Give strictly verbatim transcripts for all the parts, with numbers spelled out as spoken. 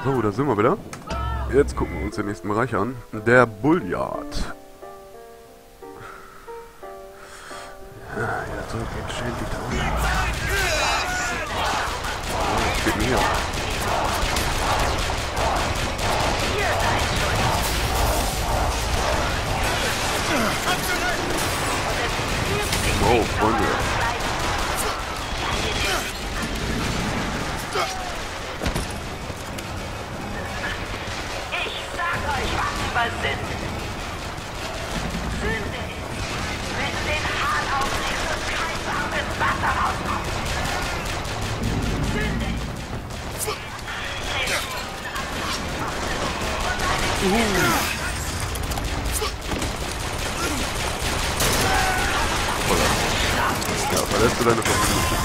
So, da sind wir wieder. Jetzt gucken wir uns den nächsten Bereich an. Der Bullyard. Ja, ja, so geht schön die Dauer. Oh, was geht denn hier? Oh, Freunde. Ich sag euch, was wir sind. Sünde ist, wenn du den Hahn auflegst und kein warmes Wasser rauskommt. Sünde ist. Uh. Ja, verlässt du deine Familie.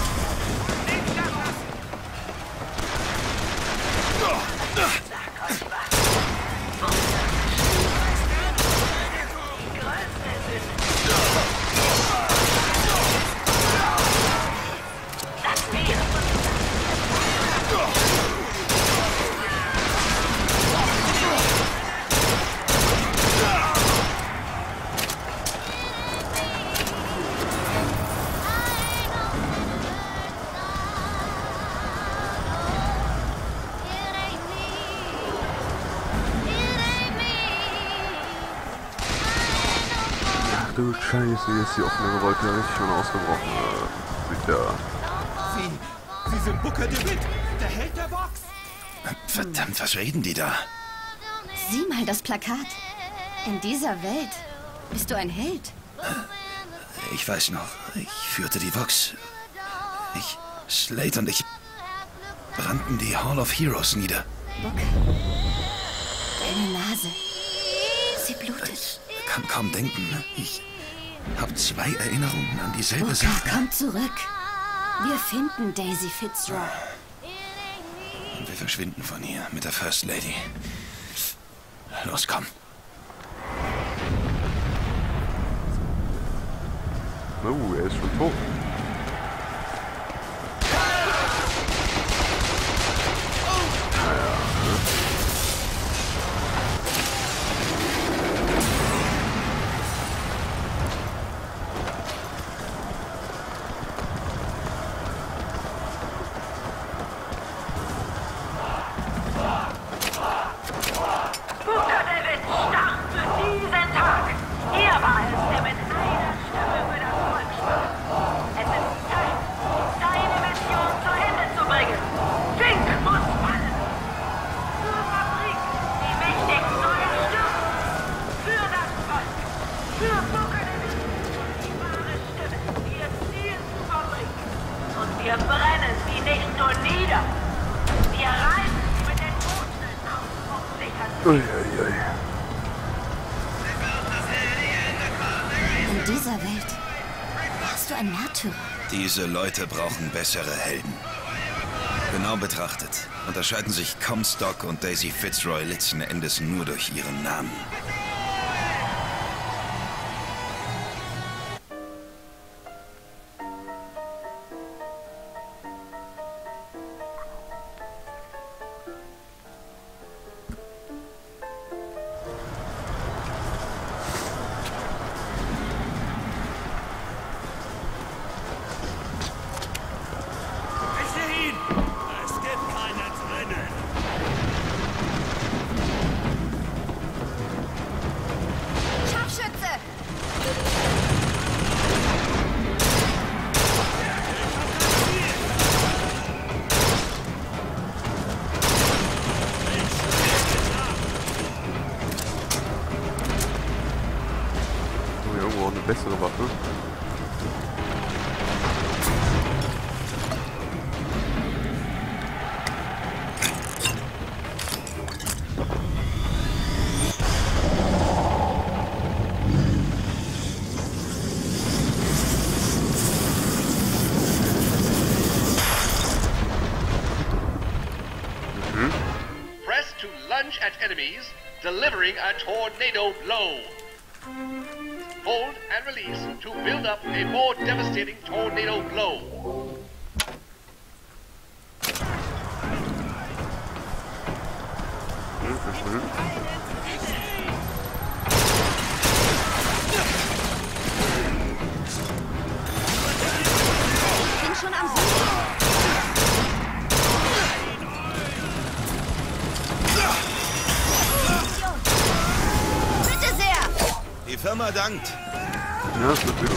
Du Scheiße, hier ist die offene Gewalt ja richtig schon ausgebrochen. Äh, sieht ja. Sie, Sie sind Booker DeWitt, der Held der Box. Verdammt, was reden die da? Sieh mal das Plakat. In dieser Welt bist du ein Held. Ich weiß noch, ich führte die Vox. Ich, Slate und ich brannten die Hall of Heroes nieder. Booker, deine Nase, sie blutet. Ich kann kaum denken. Ich habe zwei Erinnerungen an dieselbe Booker, Sache. komm zurück. Wir finden Daisy Fitzroy. Und wir verschwinden von hier mit der First Lady. Los, komm. Oh, er ist schon tot. Wir brennen sie nicht nur nieder. Wir reißen sie mit den Toten auf und sichern sie. Uiuiui. In dieser Welt warst du ein Märtyrer. Diese Leute brauchen bessere Helden. Genau betrachtet unterscheiden sich Comstock und Daisy Fitzroy letzten Endes nur durch ihren Namen. Irgendwo eine bessere Waffe. Mhm. Press to lunge at enemies, delivering a tornado blow. Hold and release to build up a more devastating tornado blow. Mhm. Ich bin schon am Suchen. Bitte sehr! Die Firma dankt. Ja, es wird wieder.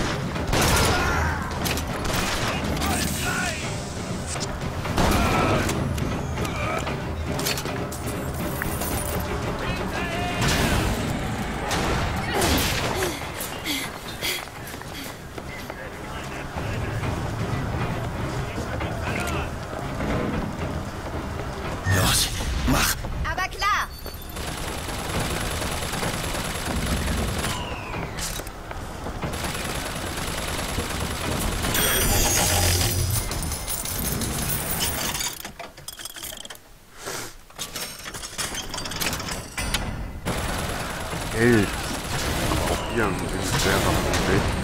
Los, mach. Aber klar! Geld. Auch hier ein bisschen sehr noch.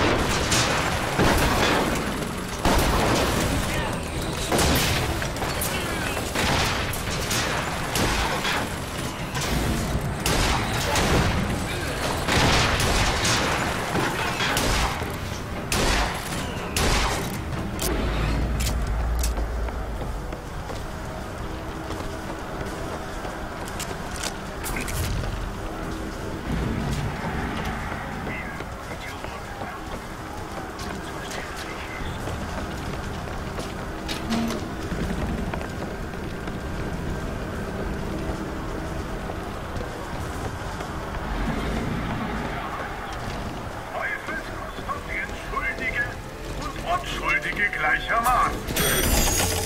Schuldige und Unschuldige gleichermaßen.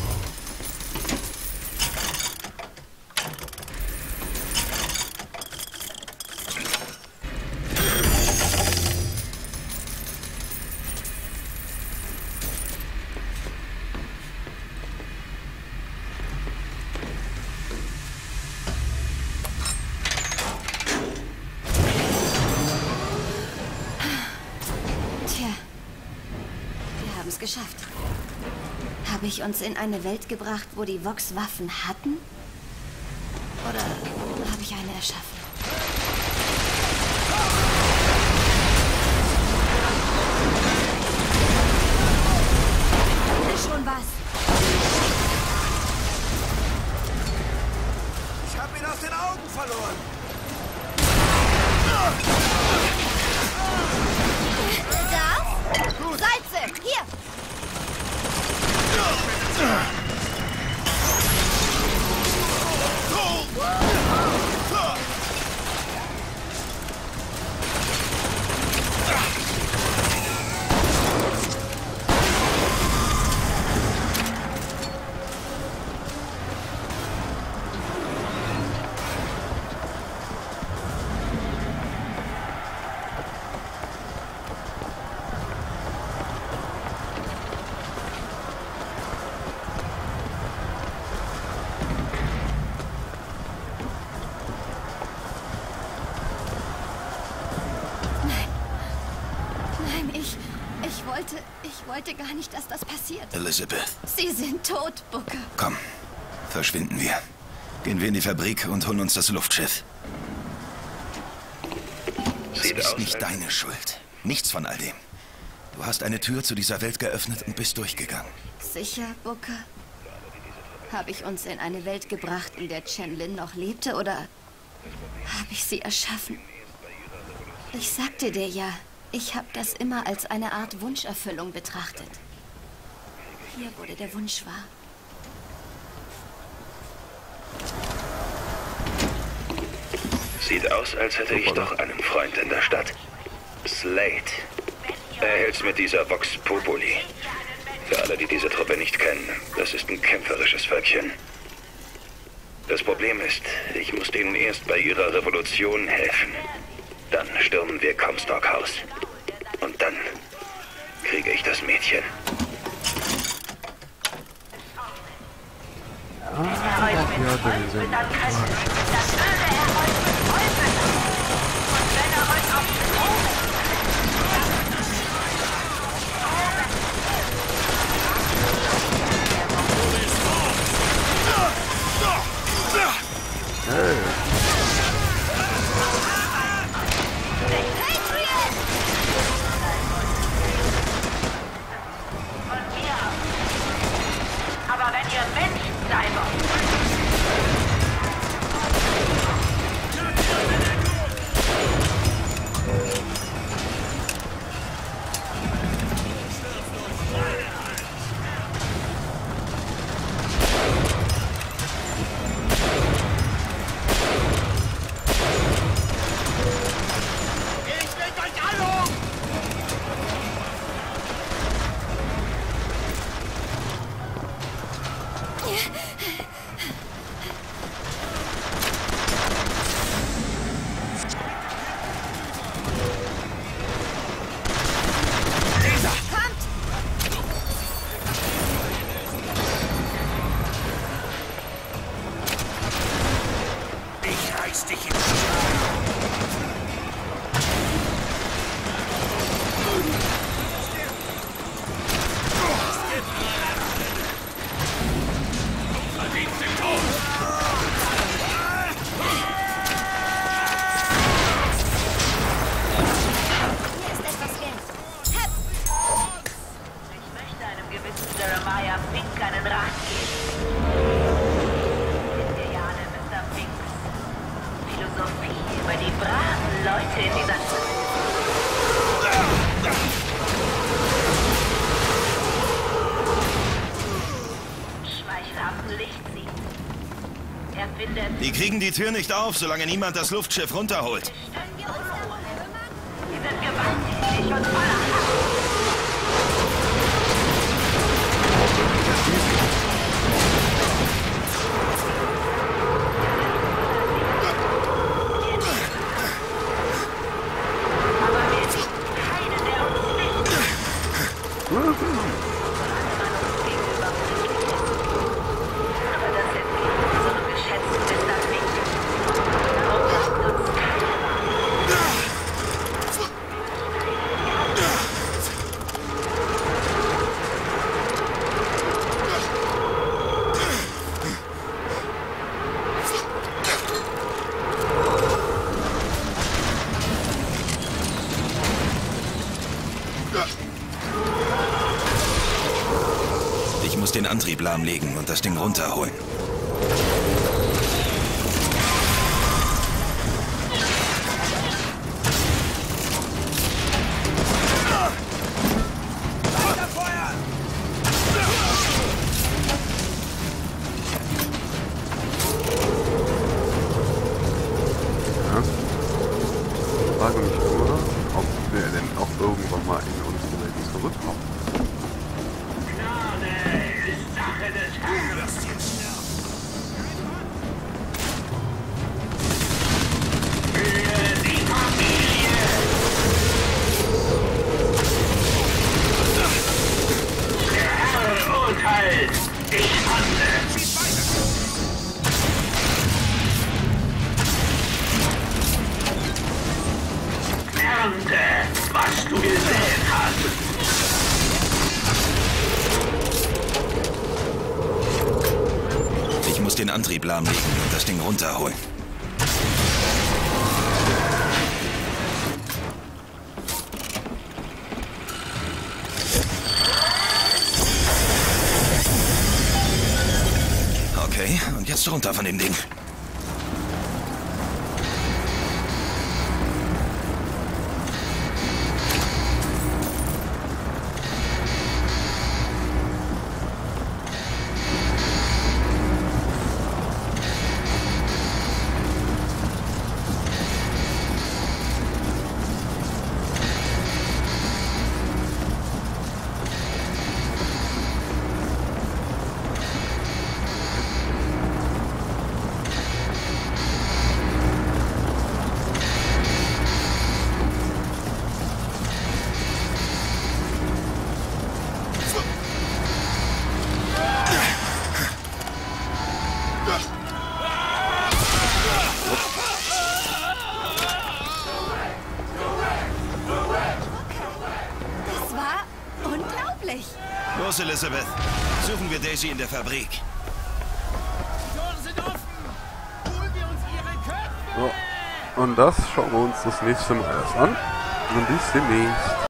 Tja, wir haben es geschafft. Habe ich uns in eine Welt gebracht, wo die Vox Waffen hatten? Oder habe ich eine erschaffen? Ist schon was. Ich hab ihn aus den Augen verloren. Das? Salze! Hier! Nein, ich... Ich wollte... Ich wollte gar nicht, dass das passiert. Elizabeth, Sie sind tot, Booker. komm. Verschwinden wir. Gehen wir in die Fabrik und holen uns das Luftschiff. Es ist nicht deine Schuld. Nichts von all dem. Du hast eine Tür zu dieser Welt geöffnet und bist durchgegangen. Sicher, Booker? Habe ich uns in eine Welt gebracht, in der Chen Lin noch lebte, oder habe ich sie erschaffen? Ich sagte dir ja, ich habe das immer als eine Art Wunscherfüllung betrachtet. Hier wurde der Wunsch wahr. Sieht aus, als hätte ich doch einen Freund in der Stadt. Slate. Er hält's mit dieser Vox Populi. Für alle, die diese Truppe nicht kennen, das ist ein kämpferisches Völkchen. Das Problem ist, ich musste ihnen erst bei ihrer Revolution helfen. Dann stürmen wir Comstock House. Und dann kriege ich das Mädchen. Ja, dann sind Dann können wir. Das würde er euch betäuben. Und wenn er euch auf die Drogen... Hey. Von mir aus. Aber wenn ihr Menschen sein wollt, Jeremiah Fink einen Rat geben. Wisst ihr ja alle, Mister Finks Philosophie über die braven Leute in dieser Stadt. Schmeichelhaften Licht sieht. Er findet... Die kriegen die Tür nicht auf, solange niemand das Luftschiff runterholt. Sie sind gewalttätig und voller Hass. Ich muss den Antrieb lahmlegen und das Ding runterholen. Ich frage mich nur, ob wir denn auch irgendwann mal in unsere Welt zurückkommen. Was du gesehen hast. Ich muss den Antrieb lahmlegen und das Ding runterholen. Okay, und jetzt runter von dem Ding. Los, Elizabeth. Suchen wir Daisy in der Fabrik. Die Tore sind offen! Holen wir uns So. Und das schauen wir uns das nächste Mal erst an. Und bis demnächst.